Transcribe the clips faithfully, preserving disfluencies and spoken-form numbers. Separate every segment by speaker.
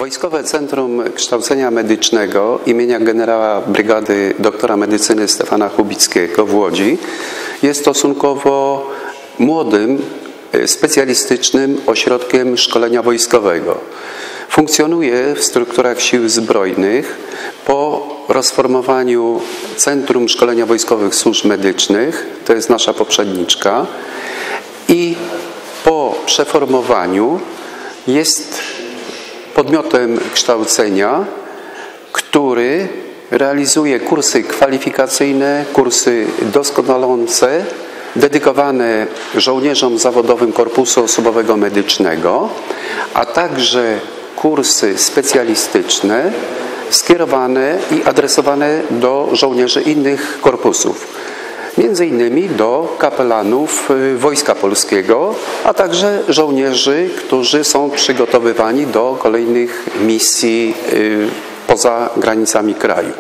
Speaker 1: Wojskowe Centrum Kształcenia Medycznego imienia generała brygady doktora medycyny Stefana Chubickiego w Łodzi jest stosunkowo młodym, specjalistycznym ośrodkiem szkolenia wojskowego. Funkcjonuje w strukturach Sił Zbrojnych po rozformowaniu Centrum Szkolenia Wojskowych Służb Medycznych, to jest nasza poprzedniczka, i po przeformowaniu jest podmiotem kształcenia, który realizuje kursy kwalifikacyjne, kursy doskonalące, dedykowane żołnierzom zawodowym Korpusu Osobowego Medycznego, a także kursy specjalistyczne skierowane i adresowane do żołnierzy innych korpusów. Między innymi do kapelanów Wojska Polskiego, a także żołnierzy, którzy są przygotowywani do kolejnych misji poza granicami kraju.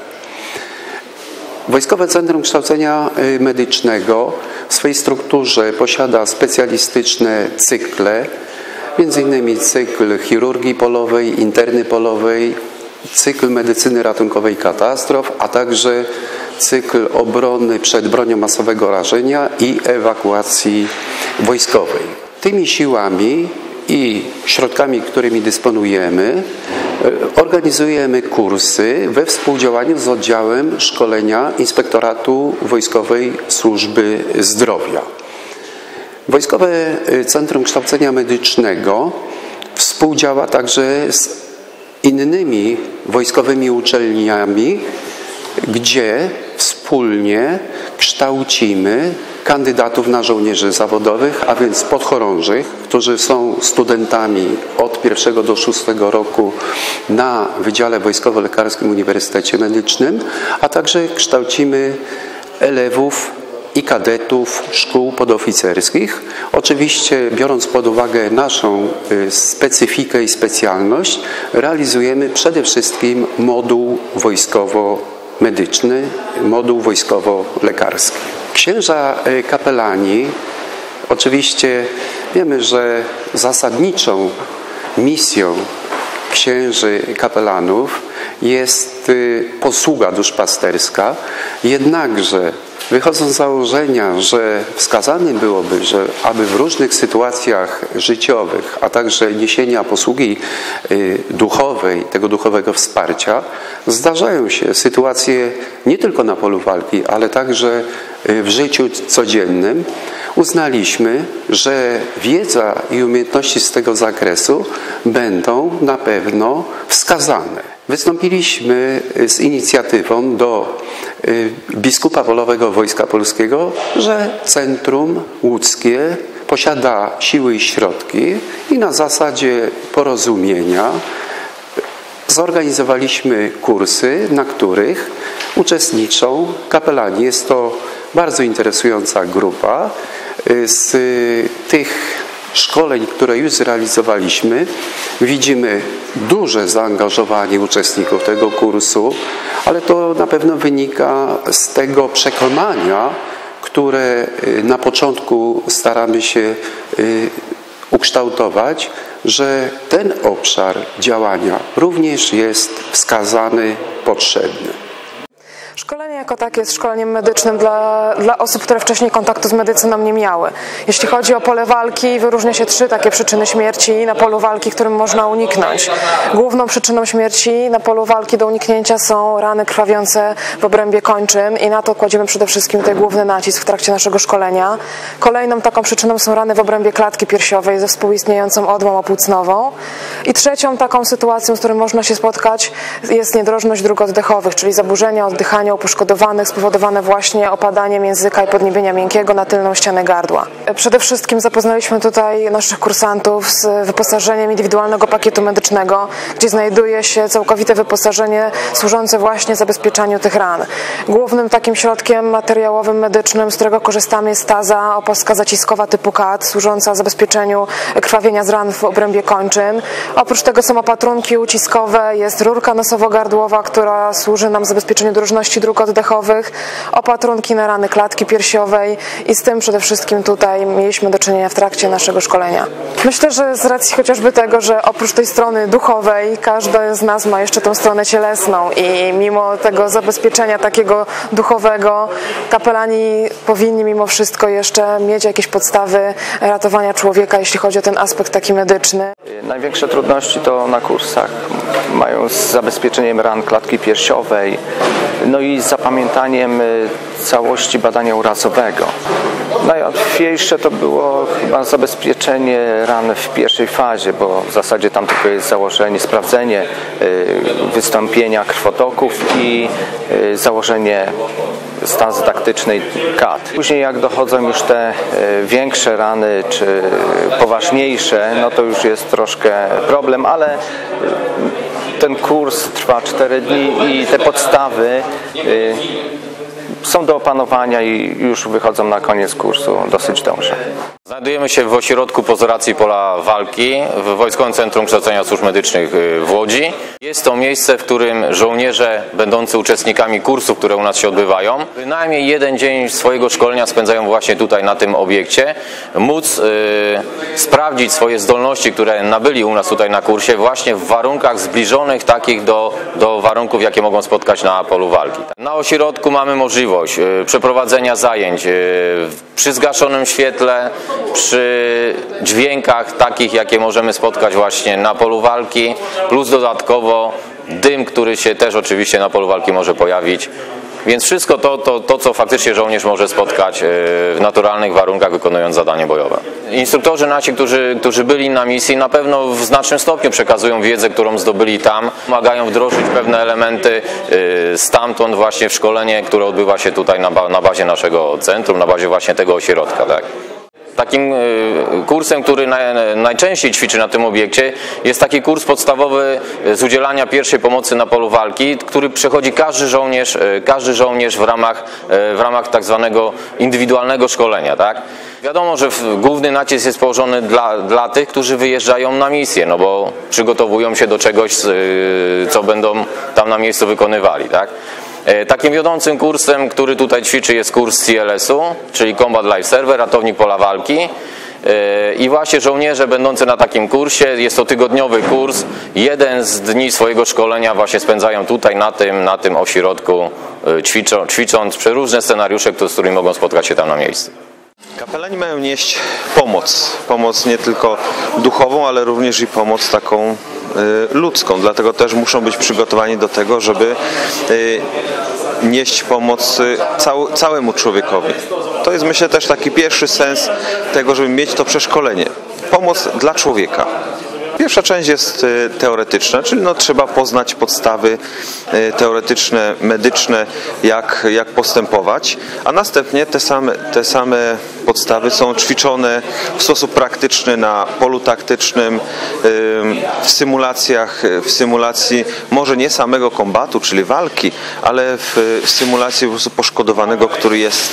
Speaker 1: Wojskowe Centrum Kształcenia Medycznego w swojej strukturze posiada specjalistyczne cykle, między innymi cykl chirurgii polowej, interny polowej, cykl medycyny ratunkowej katastrof, a także cykl obrony przed bronią masowego rażenia i ewakuacji wojskowej. Tymi siłami i środkami, którymi dysponujemy, organizujemy kursy we współdziałaniu z oddziałem szkolenia Inspektoratu Wojskowej Służby Zdrowia. Wojskowe Centrum Kształcenia Medycznego współdziała także z innymi wojskowymi uczelniami, gdzie wspólnie kształcimy kandydatów na żołnierzy zawodowych, a więc podchorążych, którzy są studentami od pierwszego do szóstego roku na Wydziale Wojskowo-Lekarskim Uniwersytecie Medycznym, a także kształcimy elewów i kadetów szkół podoficerskich. Oczywiście, biorąc pod uwagę naszą specyfikę i specjalność, realizujemy przede wszystkim moduł wojskowo-medyczny, moduł wojskowo-lekarski. Księża kapelani, oczywiście wiemy, że zasadniczą misją księży kapelanów jest posługa duszpasterska, jednakże wychodząc z założenia, że wskazane byłoby, że aby w różnych sytuacjach życiowych, a także niesienia posługi duchowej, tego duchowego wsparcia, zdarzają się sytuacje nie tylko na polu walki, ale także w życiu codziennym, uznaliśmy, że wiedza i umiejętności z tego zakresu będą na pewno wskazane. Wystąpiliśmy z inicjatywą do biskupa wolowego Wojska Polskiego, że Centrum Łódzkie posiada siły i środki i na zasadzie porozumienia zorganizowaliśmy kursy, na których uczestniczą kapelani. Jest to bardzo interesująca grupa. Z tych szkoleń, które już zrealizowaliśmy, widzimy duże zaangażowanie uczestników tego kursu, ale to na pewno wynika z tego przekonania, które na początku staramy się ukształtować, że ten obszar działania również jest wskazany, potrzebny.
Speaker 2: Szkolenie jako takie jest szkoleniem medycznym dla, dla osób, które wcześniej kontaktu z medycyną nie miały. Jeśli chodzi o pole walki, wyróżnia się trzy takie przyczyny śmierci na polu walki, którym można uniknąć. Główną przyczyną śmierci na polu walki do uniknięcia są rany krwawiące w obrębie kończyn i na to kładziemy przede wszystkim tutaj główny nacisk w trakcie naszego szkolenia. Kolejną taką przyczyną są rany w obrębie klatki piersiowej ze współistniejącą odmą opłucnową. I trzecią taką sytuacją, z którą można się spotkać, jest niedrożność dróg oddechowych, czyli zaburzenia oddychania u poszkodowanych spowodowane właśnie opadaniem języka i podniebienia miękkiego na tylną ścianę gardła. Przede wszystkim zapoznaliśmy tutaj naszych kursantów z wyposażeniem indywidualnego pakietu medycznego, gdzie znajduje się całkowite wyposażenie służące właśnie zabezpieczaniu tych ran. Głównym takim środkiem materiałowym medycznym, z którego korzystamy, jest taza opaska zaciskowa typu K A T, służąca zabezpieczeniu krwawienia z ran w obrębie kończyn. Oprócz tego są opatrunki uciskowe, jest rurka nosowo-gardłowa, która służy nam zabezpieczeniu drożności dróg oddechowych, oddechowych, opatrunki na rany klatki piersiowej i z tym przede wszystkim tutaj mieliśmy do czynienia w trakcie naszego szkolenia. Myślę, że z racji chociażby tego, że oprócz tej strony duchowej każdy z nas ma jeszcze tą stronę cielesną i mimo tego zabezpieczenia takiego duchowego kapelani powinni mimo wszystko jeszcze mieć jakieś podstawy ratowania człowieka, jeśli chodzi o ten aspekt taki medyczny.
Speaker 3: Największe trudności to na kursach mają z zabezpieczeniem ran klatki piersiowej, no i z zapamiętaniem całości badania urazowego. Najłatwiejsze to było chyba zabezpieczenie ran w pierwszej fazie, bo w zasadzie tam tylko jest założenie, sprawdzenie wystąpienia krwotoków i założenie stazy taktycznej K A T. Później jak dochodzą już te większe rany czy poważniejsze, no to już jest troszkę problem, ale ten kurs trwa cztery dni i te podstawy są do opanowania i już wychodzą na koniec kursu dosyć dobrze.
Speaker 4: Znajdujemy się w ośrodku pozoracji pola walki w Wojskowym Centrum Kształcenia Służb Medycznych w Łodzi. Jest to miejsce, w którym żołnierze będący uczestnikami kursów, które u nas się odbywają, bynajmniej jeden dzień swojego szkolenia spędzają właśnie tutaj na tym obiekcie, móc yy, sprawdzić swoje zdolności, które nabyli u nas tutaj na kursie właśnie w warunkach zbliżonych takich do, do warunków, jakie mogą spotkać na polu walki. Na ośrodku mamy możliwość yy, przeprowadzenia zajęć yy, przy zgaszonym świetle, przy dźwiękach takich, jakie możemy spotkać właśnie na polu walki, plus dodatkowo dym, który się też oczywiście na polu walki może pojawić. Więc wszystko to, to, to, co faktycznie żołnierz może spotkać w naturalnych warunkach, wykonując zadanie bojowe. Instruktorzy nasi, którzy, którzy byli na misji, na pewno w znacznym stopniu przekazują wiedzę, którą zdobyli tam. Pomagają wdrożyć pewne elementy stamtąd właśnie w szkolenie, które odbywa się tutaj na, na bazie naszego centrum, na bazie właśnie tego ośrodka. Tak? Takim kursem, który najczęściej ćwiczy na tym obiekcie, jest taki kurs podstawowy z udzielania pierwszej pomocy na polu walki, który przechodzi każdy żołnierz, każdy żołnierz w ramach, w ramach tak zwanego indywidualnego szkolenia. Tak? Wiadomo, że główny nacisk jest położony dla, dla tych, którzy wyjeżdżają na misję, no bo przygotowują się do czegoś, co będą tam na miejscu wykonywali. Tak? Takim wiodącym kursem, który tutaj ćwiczy, jest kurs C L S u, czyli Combat Life Server, ratownik pola walki. I właśnie żołnierze będący na takim kursie, jest to tygodniowy kurs, jeden z dni swojego szkolenia właśnie spędzają tutaj na tym, na tym ośrodku, ćwiczą, ćwicząc przeróżne scenariusze, z którymi mogą spotkać się tam na miejscu.
Speaker 5: Kapelani mają nieść pomoc, pomoc nie tylko duchową, ale również i pomoc taką ludzką, dlatego też muszą być przygotowani do tego, żeby nieść pomoc cał, całemu człowiekowi. To jest, myślę, też taki pierwszy sens tego, żeby mieć to przeszkolenie. Pomoc dla człowieka. Pierwsza część jest teoretyczna, czyli no, trzeba poznać podstawy teoretyczne, medyczne, jak, jak postępować, a następnie te same, te same podstawy są ćwiczone w sposób praktyczny na polu taktycznym, w symulacjach, w symulacji może nie samego kombatu, czyli walki, ale w, w symulacji po prostu poszkodowanego, który jest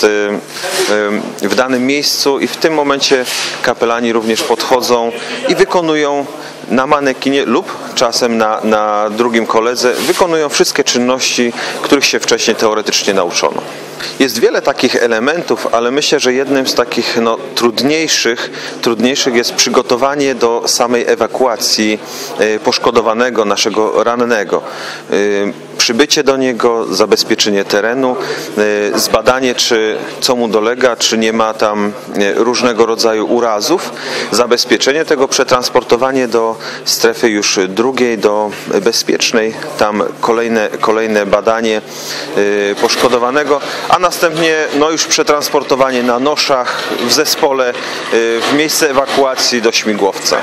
Speaker 5: w danym miejscu i w tym momencie kapelani również podchodzą i wykonują na manekinie lub czasem na, na drugim koledze, wykonują wszystkie czynności, których się wcześniej teoretycznie nauczono. Jest wiele takich elementów, ale myślę, że jednym z takich no, trudniejszych, trudniejszych jest przygotowanie do samej ewakuacji poszkodowanego, naszego rannego. Przybycie do niego, zabezpieczenie terenu, zbadanie, czy co mu dolega, czy nie ma tam różnego rodzaju urazów, zabezpieczenie tego, przetransportowanie do strefy już drugiej, do bezpiecznej, tam kolejne, kolejne badanie poszkodowanego, a następnie no już przetransportowanie na noszach, w zespole, w miejsce ewakuacji do śmigłowca.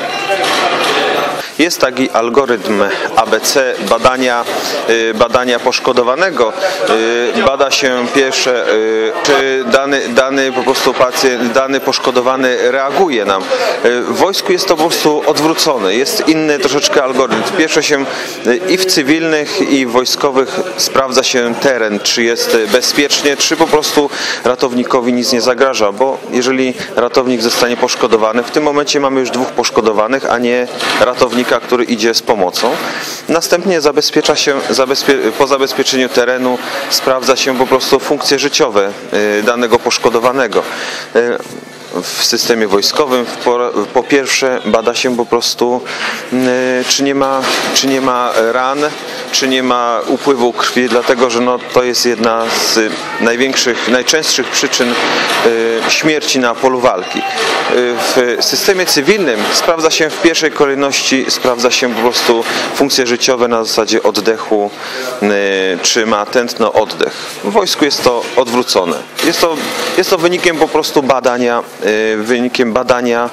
Speaker 5: Jest taki algorytm A B C badania, badania poszkodowanego. Bada się pierwsze, czy dany, dany po prostu pacjent, dany poszkodowany reaguje nam. W wojsku jest to po prostu odwrócone. Jest inny troszeczkę algorytm. Pierwsze się i w cywilnych, i w wojskowych sprawdza się teren, czy jest bezpiecznie, czy po prostu ratownikowi nic nie zagraża, bo jeżeli ratownik zostanie poszkodowany, w tym momencie mamy już dwóch poszkodowanych, a nie ratownik uczestnika, który idzie z pomocą. Następnie zabezpiecza się, zabezpie, po zabezpieczeniu terenu sprawdza się po prostu funkcje życiowe danego poszkodowanego. W systemie wojskowym po, po pierwsze bada się po prostu, czy nie ma, czy nie ma ran, czy nie ma upływu krwi, dlatego że no, to jest jedna z największych, najczęstszych przyczyn śmierci na polu walki. W systemie cywilnym sprawdza się w pierwszej kolejności, sprawdza się po prostu funkcje życiowe na zasadzie oddechu, czy ma tętno, oddech. W wojsku jest to odwrócone. Jest to, jest to wynikiem po prostu badania wynikiem badania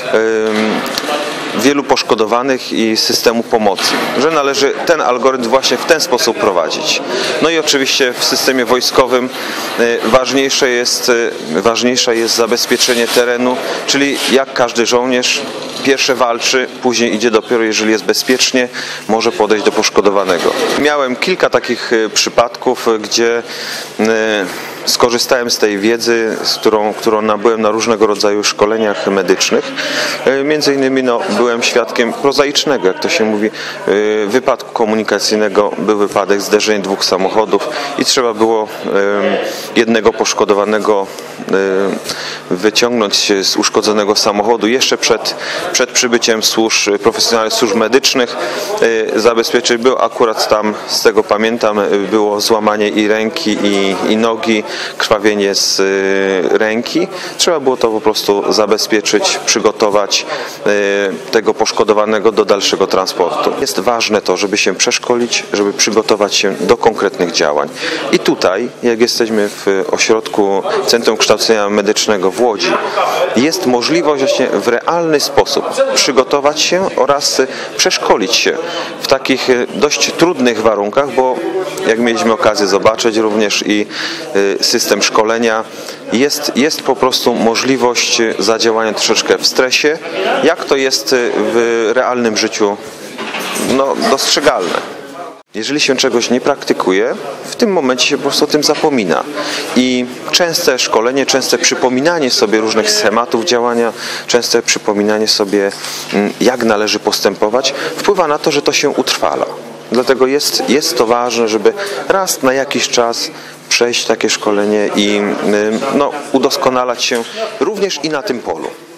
Speaker 5: wielu poszkodowanych i systemu pomocy, że należy ten algorytm właśnie w ten sposób prowadzić. No i oczywiście w systemie wojskowym ważniejsze jest, ważniejsze jest zabezpieczenie terenu, czyli jak każdy żołnierz pierwsze walczy, później idzie dopiero, jeżeli jest bezpiecznie, może podejść do poszkodowanego. Miałem kilka takich przypadków, gdzie skorzystałem z tej wiedzy, z którą, którą nabyłem na różnego rodzaju szkoleniach medycznych. Między innymi no, byłem świadkiem prozaicznego, jak to się mówi, wypadku komunikacyjnego. Był wypadek, zderzenie dwóch samochodów i trzeba było jednego poszkodowanego wyciągnąć z uszkodzonego samochodu jeszcze przed, przed przybyciem służb, profesjonalnych służb medycznych. Zabezpieczyć był akurat tam, z tego pamiętam, było złamanie i ręki, i, i nogi, krwawienie z ręki. Trzeba było to po prostu zabezpieczyć, przygotować tego poszkodowanego do dalszego transportu. Jest ważne to, żeby się przeszkolić, żeby przygotować się do konkretnych działań. I tutaj, jak jesteśmy w ośrodku Centrum Kształcenia Medycznego w Łodzi, jest możliwość właśnie w realny sposób przygotować się oraz przeszkolić się w takich dość trudnych warunkach, bo jak mieliśmy okazję zobaczyć również i system szkolenia, jest, jest po prostu możliwość zadziałania troszeczkę w stresie, jak to jest w realnym życiu no, dostrzegalne. Jeżeli się czegoś nie praktykuje, w tym momencie się po prostu o tym zapomina. I częste szkolenie, częste przypominanie sobie różnych schematów działania, częste przypominanie sobie, jak należy postępować, wpływa na to, że to się utrwala. Dlatego jest, jest to ważne, żeby raz na jakiś czas przejść takie szkolenie i no, udoskonalać się również i na tym polu.